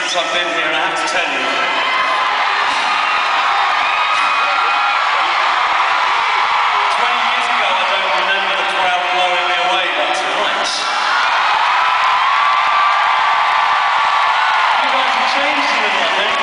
since I've been here, and I have to tell you, 20 years ago I don't remember the crowd blowing me away, but tonight, you guys have changed a little, I think.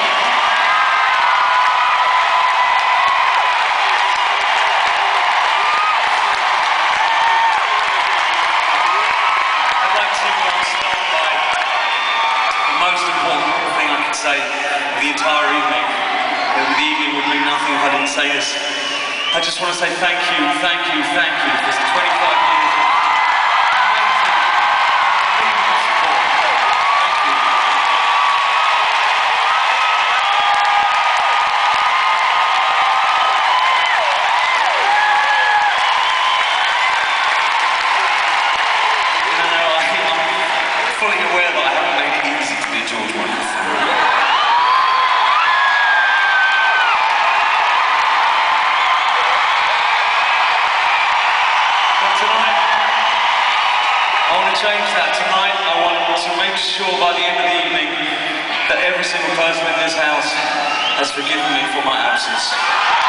I'd like to start by the most important thing I could say the entire evening. The evening would mean nothing if I didn't say this. I just want to say thank you for 25 years of amazing, unbelievable support. Thank you. I'm fully aware that I haven't made it easy to be a George Michael fan. Tonight, I want to change that. Tonight, I want to make sure by the end of the evening that every single person in this house has forgiven me for my absence.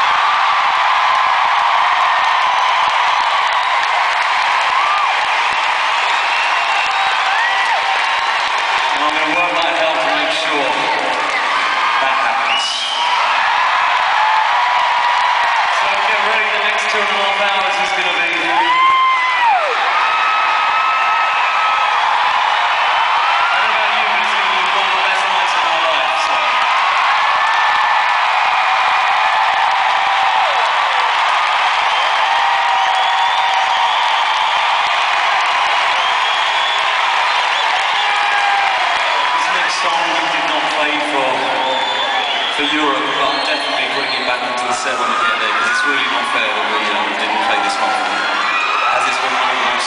And I'm going to work like hell to make sure that happens. So get ready, the next 2.5 hours is going to be for Europe, but I'm definitely putting it back into the set when we get there, because it's really not fair that we didn't play this one, as it's been one of the most